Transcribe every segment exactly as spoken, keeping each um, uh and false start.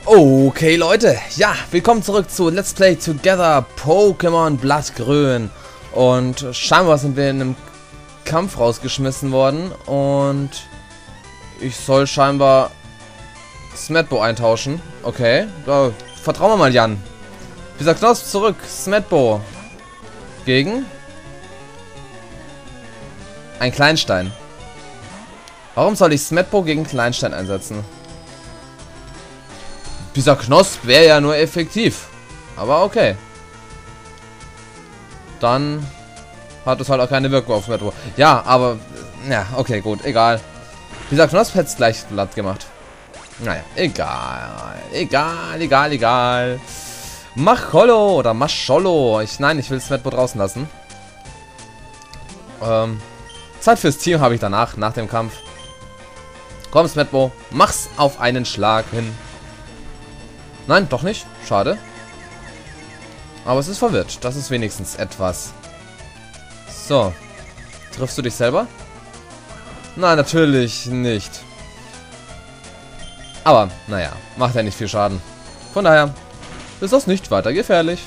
Okay, Leute, ja, willkommen zurück zu Let's Play Together Pokémon Blattgrün. Und scheinbar sind wir in einem Kampf rausgeschmissen worden und ich soll scheinbar Smetbo eintauschen. Okay, da vertrauen wir mal Jan. Dieser Knosp zurück, Smetbo gegen ein Kleinstein. Warum soll ich Smetbo gegen Kleinstein einsetzen? Dieser Knosp wäre ja nur effektiv. Aber okay. Dann hat es halt auch keine Wirkung auf Smetbo. Ja, aber... Ja, okay, gut. Egal. Dieser Knosp hätte es gleich glatt gemacht. Naja, egal. Egal, egal, egal. Macholo oder Mascholo. Ich, nein, ich will Smetbo draußen lassen. Ähm, Zeit fürs Team habe ich danach, nach dem Kampf. Komm, Smetbo. Mach's auf einen Schlag hin. Nein, doch nicht. Schade. Aber es ist verwirrt. Das ist wenigstens etwas. So. Triffst du dich selber? Nein, natürlich nicht. Aber, naja, macht ja nicht viel Schaden. Von daher ist das nicht weiter gefährlich.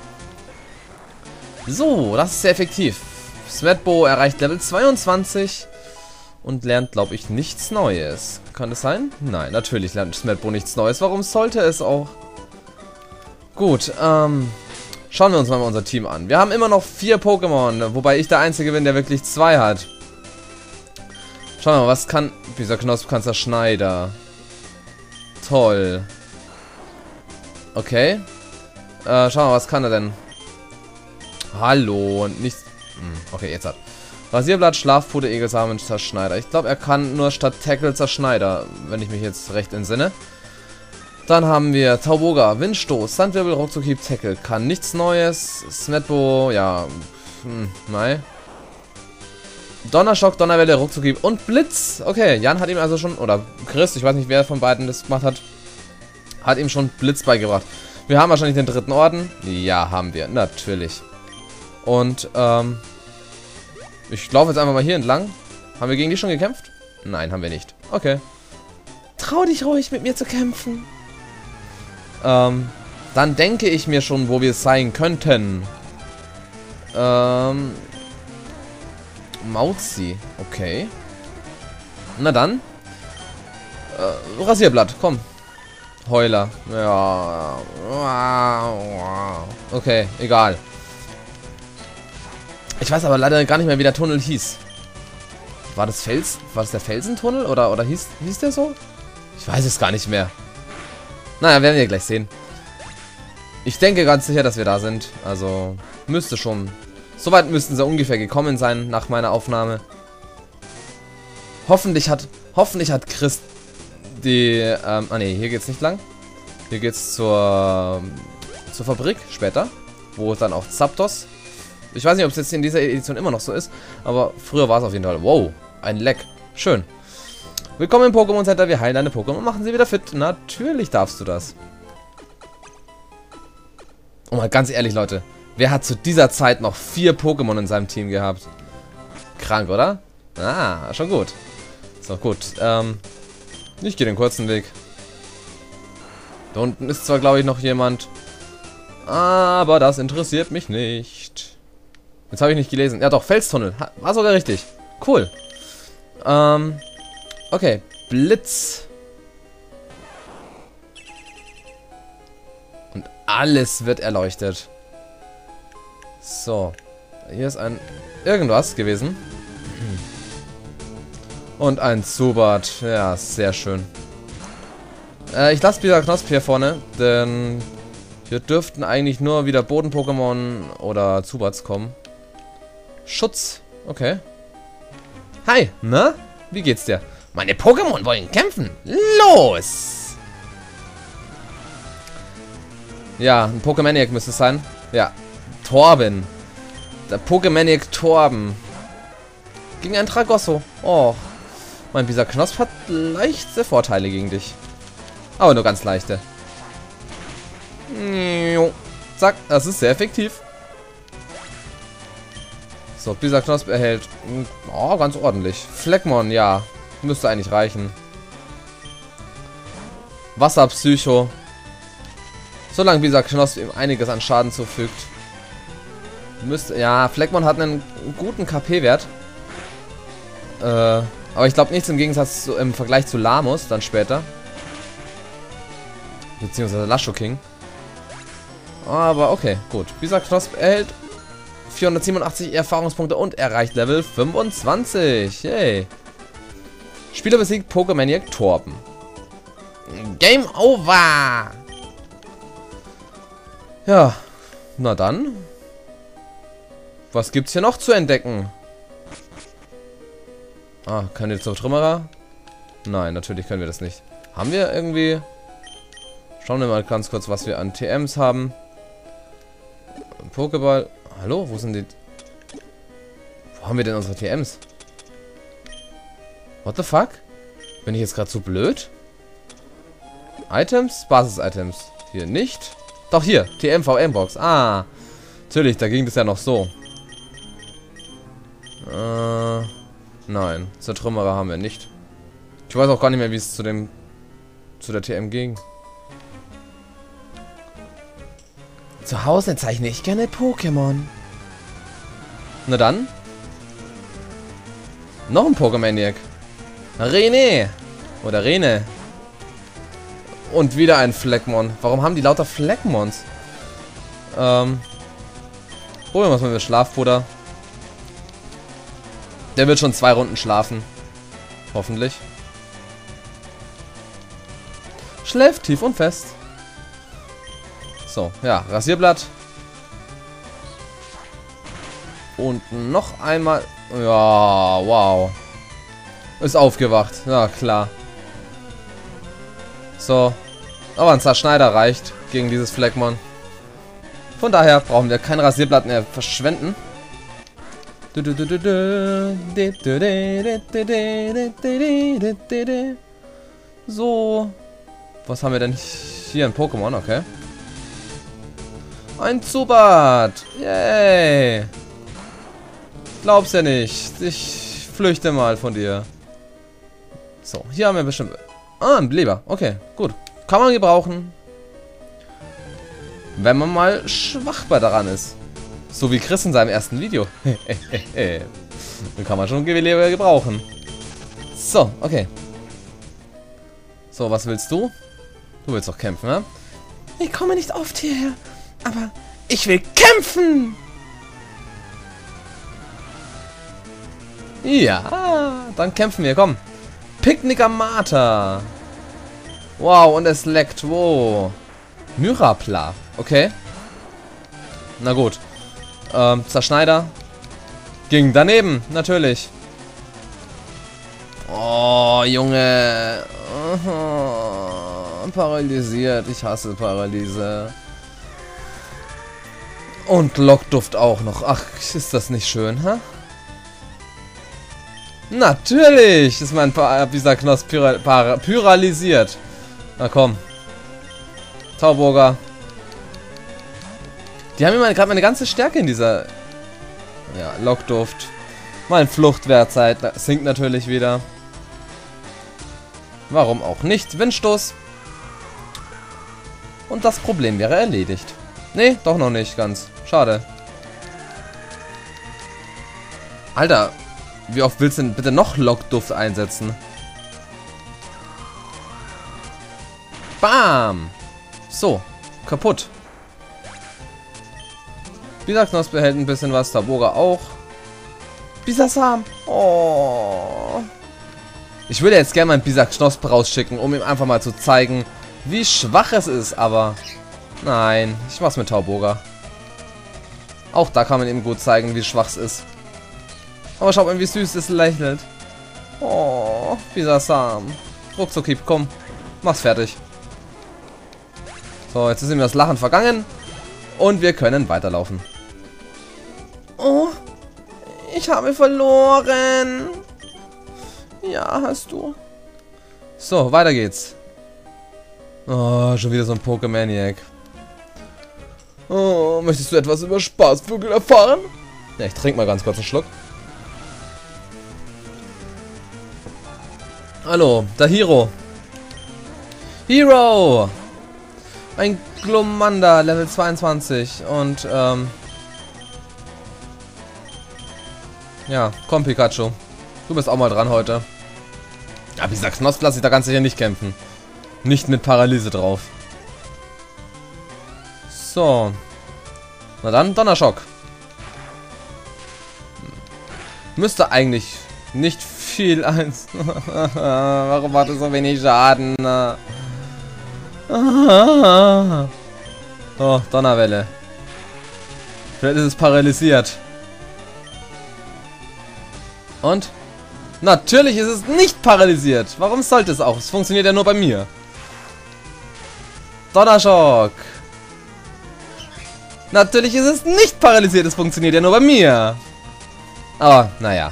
So, das ist sehr effektiv. Smetbo erreicht Level zweiundzwanzig und lernt, glaube ich, nichts Neues. Kann es sein? Nein, natürlich lernt Smetbo nichts Neues. Warum sollte es auch? Gut, ähm... schauen wir uns mal unser Team an. Wir haben immer noch vier Pokémon, wobei ich der Einzige bin, der wirklich zwei hat. Schauen wir mal, was kann... Dieser Knosp kann Zerschneider. Toll. Okay. Äh, schauen wir mal, was kann er denn? Hallo, nichts... Hm, okay, jetzt hat... Rasierblatt, Schlafpuder, Egelsamen, Zerschneider. Ich glaube, er kann nur statt Tackle Zerschneider, wenn ich mich jetzt recht entsinne. Dann haben wir Tauboga, Windstoß, Sandwirbel, Ruckzuckhieb, Tackle. Kann nichts Neues. Smetbo, ja, hm, nein. Donnerschock, Donnerwelle, Ruckzuckhieb und Blitz. Okay, Jan hat ihm also schon, oder Chris, ich weiß nicht, wer von beiden das gemacht hat, hat ihm schon Blitz beigebracht. Wir haben wahrscheinlich den dritten Orden. Ja, haben wir, natürlich. Und, ähm... ich laufe jetzt einfach mal hier entlang. Haben wir gegen die schon gekämpft? Nein, haben wir nicht. Okay. Trau dich ruhig, mit mir zu kämpfen. Ähm, dann denke ich mir schon, wo wir sein könnten. Ähm... Mauzi. Okay. Na dann. Äh, Rasierblatt, komm. Heuler. Ja. Okay, egal. Ich weiß aber leider gar nicht mehr, wie der Tunnel hieß. War das Fels? War das der Felsentunnel? Oder, oder hieß, hieß der so? Ich weiß es gar nicht mehr. Naja, werden wir gleich sehen. Ich denke ganz sicher, dass wir da sind. Also, müsste schon. Soweit müssten sie ungefähr gekommen sein nach meiner Aufnahme. Hoffentlich hat, hoffentlich hat Chris die, ähm, ah ne, hier geht's nicht lang. Hier geht's zur, zur Fabrik später. Wo dann auch Zapdos. Ich weiß nicht, ob es jetzt in dieser Edition immer noch so ist, aber früher war es auf jeden Fall. Wow, ein Leck. Schön. Willkommen im Pokémon Center. Wir heilen deine Pokémon und machen sie wieder fit. Natürlich darfst du das. Oh mal, ganz ehrlich, Leute. Wer hat zu dieser Zeit noch vier Pokémon in seinem Team gehabt? Krank, oder? Ah, schon gut. So, gut. Ähm, ich gehe den kurzen Weg. Da unten ist zwar, glaube ich, noch jemand. Aber das interessiert mich nicht. Jetzt habe ich nicht gelesen. Ja doch, Felstunnel. War sogar richtig. Cool. Ähm, okay. Blitz. Und alles wird erleuchtet. So. Hier ist ein irgendwas gewesen. Und ein Zubat. Ja, sehr schön. Äh, ich lasse wieder Knosp hier vorne, denn hier dürften eigentlich nur wieder Boden-Pokémon oder Zubats kommen. Schutz. Okay. Hi, ne? Wie geht's dir? Meine Pokémon wollen kämpfen. Los! Ja, ein Pokémaniac müsste es sein. Ja. Torben. Der Pokémaniac Torben. Gegen ein Tragosso. Oh. Mein dieser Knosp hat leichte Vorteile gegen dich. Aber nur ganz leichte. Zack, das ist sehr effektiv. So, dieser Knosp erhält oh, ganz ordentlich. Fleckmon, ja. Müsste eigentlich reichen. Wasserpsycho. Solange dieser Knosp ihm einiges an Schaden zufügt. Müsste. Ja, Fleckmon hat einen guten K P-Wert. Äh, aber ich glaube nichts im Gegensatz zu, im Vergleich zu Lamus dann später. Beziehungsweise Lasho King. Aber okay, gut. Dieser Knosp erhält vierhundertsiebenundachtzig Erfahrungspunkte und erreicht Level fünfundzwanzig. Yay. Spieler besiegt Pokemaniac Torben. Game over! Ja, na dann. Was gibt's hier noch zu entdecken? Ah, können wir zum Trümmerer? Nein, natürlich können wir das nicht. Haben wir irgendwie... Schauen wir mal ganz kurz, was wir an T Ms haben. Pokéball. Hallo, wo sind die... Wo haben wir denn unsere T Ms? What the fuck? Bin ich jetzt gerade so blöd? Items? Basis-Items. Hier nicht. Doch, hier. T M V M-Box. Ah. Natürlich, da ging das ja noch so. Äh, nein. Zertrümmerer haben wir nicht. Ich weiß auch gar nicht mehr, wie es zu dem... zu der T M ging. Zu Hause zeichne ich gerne Pokémon. Na dann. Noch ein Pokemaniac. René. Oder Rene. Und wieder ein Fleckmon. Warum haben die lauter Fleckmons? Ähm. Probieren wir es mal mit Schlafpuder. Der wird schon zwei Runden schlafen. Hoffentlich. Schläft tief und fest. So, ja, Rasierblatt. Und noch einmal. Ja, wow. Ist aufgewacht. Ja, klar. So. Aber ein Zerschneider reicht gegen dieses Fleckmon. Von daher brauchen wir kein Rasierblatt mehr verschwenden. So. Was haben wir denn hier? Ein Pokémon, okay. Ein Zubat! Yay! Glaub's ja nicht. Ich flüchte mal von dir. So, hier haben wir bestimmt... Ah, ein Bleber. Okay, gut. Kann man gebrauchen. Wenn man mal schwach bei daran ist. So wie Chris in seinem ersten Video. Dann kann man schon Bleber gebrauchen. So, okay. So, was willst du? Du willst doch kämpfen, ne? Ich komme nicht oft hierher. Aber ich will kämpfen! Ja, dann kämpfen wir, komm. Picknickamata. Wow, und es leckt, wow. Myrapla, okay. Na gut. Ähm, Zerschneider. Ging daneben, natürlich. Oh, Junge. Oh, paralysiert, ich hasse Paralyse. Und Lockduft auch noch. Ach, ist das nicht schön, hä? Natürlich ist mein dieser Knosp pyra pyra pyralysiert. Na komm. Tauburger. Die haben immer gerade meine ganze Stärke in dieser... Ja, Lockduft. Mein Fluchtwertzeit sinkt natürlich wieder. Warum auch nicht? Windstoß. Und das Problem wäre erledigt. Nee, doch noch nicht ganz. Schade. Alter, wie oft willst du denn bitte noch Lockduft einsetzen? Bam! So, kaputt. Bisasam behält ein bisschen was, Taboga auch. Bisasam! Oh. Ich würde jetzt gerne meinen Bisaknosp rausschicken, um ihm einfach mal zu zeigen, wie schwach es ist, aber... Nein, ich mach's mit Tauboga. Auch da kann man ihm gut zeigen, wie schwach es ist. Aber schaut mal, wie süß es lächelt. Oh, Bisasam. Ruckzucki, komm. Mach's fertig. So, jetzt ist ihm das Lachen vergangen. Und wir können weiterlaufen. Oh, ich habe verloren. Ja, hast du. So, weiter geht's. Oh, schon wieder so ein Pokemaniac. Oh, möchtest du etwas über Spaßvögel erfahren? Ja, ich trinke mal ganz kurz einen Schluck. Hallo, der Hero. Hero! Ein Glumanda, Level zweiundzwanzig. Und, ähm... ja, komm Pikachu. Du bist auch mal dran heute. Ja, wie gesagt, Knosp lasse ich da ganz sicher nicht kämpfen. Nicht mit Paralyse drauf. So. Na dann, Donnerschock. Müsste eigentlich nicht viel eins. Warum macht es so wenig Schaden? Oh, Donnerwelle. Vielleicht ist es paralysiert. Und? Natürlich ist es nicht paralysiert. Warum sollte es auch? Es funktioniert ja nur bei mir. Donnerschock. Natürlich ist es nicht paralysiert. Es funktioniert ja nur bei mir. Aber, naja.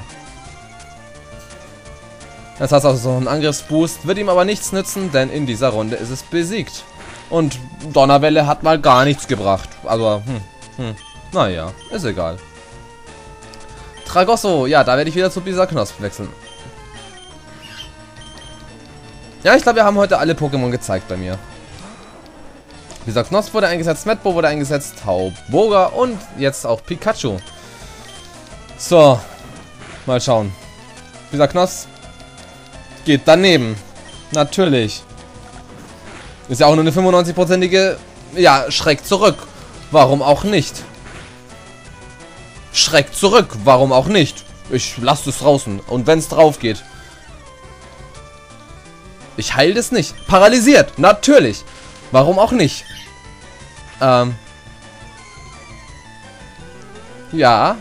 Das heißt auch so ein Angriffsboost. Wird ihm aber nichts nützen, denn in dieser Runde ist es besiegt. Und Donnerwelle hat mal gar nichts gebracht. Also, hm, hm. Naja, ist egal. Tragosso, ja, da werde ich wieder zu Bisaknosp wechseln. Ja, ich glaube, wir haben heute alle Pokémon gezeigt bei mir. Bisaknosp wurde eingesetzt, Metbo wurde eingesetzt, Tauboga und jetzt auch Pikachu. So, mal schauen. Bisaknosp geht daneben. Natürlich. Ist ja auch nur eine fünfundneunzig-prozentige, ja, Schreck zurück. Warum auch nicht? Schreck zurück, warum auch nicht? Ich lasse es draußen. Und wenn es drauf geht. Ich heile es nicht. Paralysiert, natürlich. Warum auch nicht? Ähm. Ja.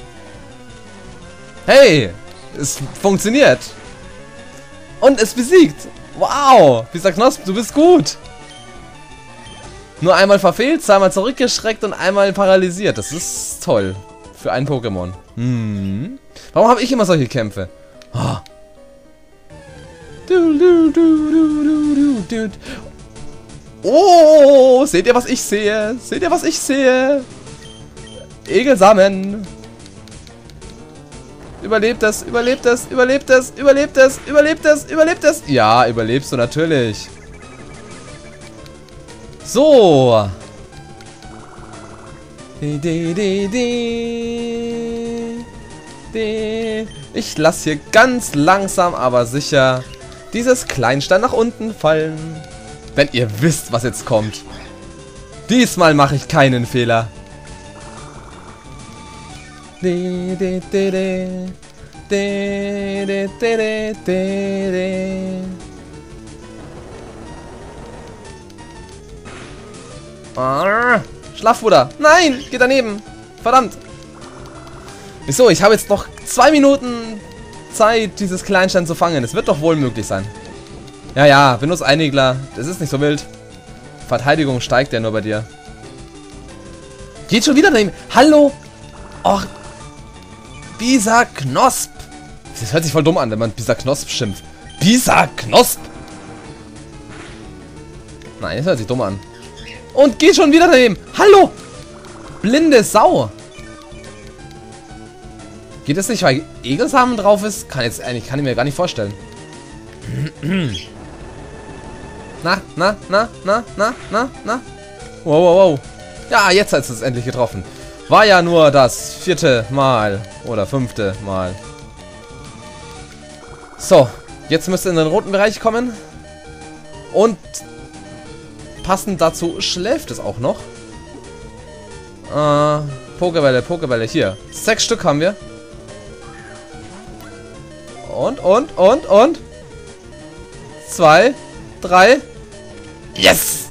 Hey, es funktioniert. Und es besiegt. Wow, Bisaknosp, du bist gut. Nur einmal verfehlt, zweimal zurückgeschreckt und einmal paralysiert. Das ist toll. Für ein Pokémon. Hm. Warum habe ich immer solche Kämpfe? Oh. Du, du, du, du, du, du. Oh, seht ihr, was ich sehe? Seht ihr, was ich sehe? Egelsamen. Überlebt es, überlebt es, überlebt es, überlebt es, überlebt es, überlebt es. Ja, überlebst du natürlich. So. Ich lasse hier ganz langsam, aber sicher dieses Kleinstein nach unten fallen. Wenn ihr wisst, was jetzt kommt. Diesmal mache ich keinen Fehler. Ah, Schlafbruder. Nein, geht daneben. Verdammt. Wieso? Ich habe jetzt noch zwei Minuten Zeit, dieses Kleinstein zu fangen. Es wird doch wohl möglich sein. Ja, ja, Windows-Einigler. Das ist nicht so wild. Verteidigung steigt ja nur bei dir. Geht schon wieder daneben. Hallo? Och. Bisaknosp. Das hört sich voll dumm an, wenn man Bisaknosp schimpft. Bisaknosp. Nein, das hört sich dumm an. Und geht schon wieder daneben. Hallo. Blinde Sau. Geht es nicht, weil Egelsamen drauf ist? Kann jetzt eigentlich, kann ich mir gar nicht vorstellen. Na, na, na, na, na, na, na. Wow, wow, wow. Ja, jetzt hat es endlich getroffen. War ja nur das vierte Mal. Oder fünfte Mal. So, jetzt müsste in den roten Bereich kommen. Und passend dazu schläft es auch noch. Äh, Pokebälle, Pokebälle, hier. Sechs Stück haben wir. Und, und, und, und. Zwei, drei. Yes!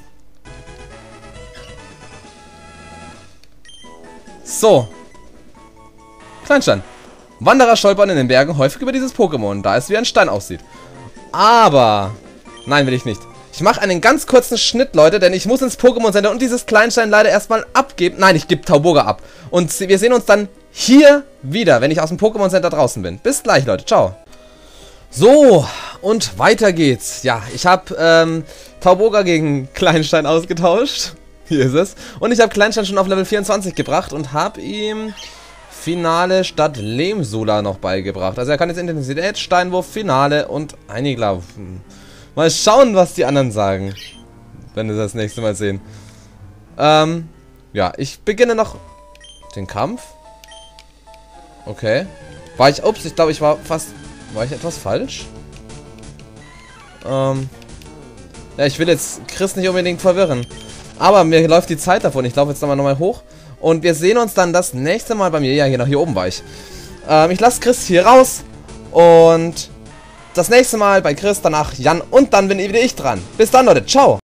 So. Kleinstein. Wanderer stolpern in den Bergen häufig über dieses Pokémon, da es wie ein Stein aussieht. Aber... Nein, will ich nicht. Ich mache einen ganz kurzen Schnitt, Leute, denn ich muss ins Pokémon Center und dieses Kleinstein leider erstmal abgeben. Nein, ich gebe Tauboga ab. Und wir sehen uns dann hier wieder, wenn ich aus dem Pokémon Center draußen bin. Bis gleich, Leute. Ciao. So, und weiter geht's. Ja, ich habe ähm, Tauboga gegen Kleinstein ausgetauscht. Hier ist es. Und ich habe Kleinstein schon auf Level vierundzwanzig gebracht und habe ihm Finale statt Lehmsula noch beigebracht. Also er kann jetzt Intensität, Steinwurf, Finale und Einigler. Mal schauen, was die anderen sagen. wenn wir das nächste Mal sehen. Ähm, ja, ich beginne noch den Kampf. Okay. War ich, ups, ich glaube, ich war fast, war ich etwas falsch? Ähm, ja, ich will jetzt Chris nicht unbedingt verwirren. Aber mir läuft die Zeit davon. Ich laufe jetzt nochmal nochmal hoch. Und wir sehen uns dann das nächste Mal bei mir. Ja, genau, hier oben war ich. Ähm, ich lasse Chris hier raus. Und das nächste Mal bei Chris, danach Jan. Und dann bin wieder ich dran. Bis dann, Leute. Ciao.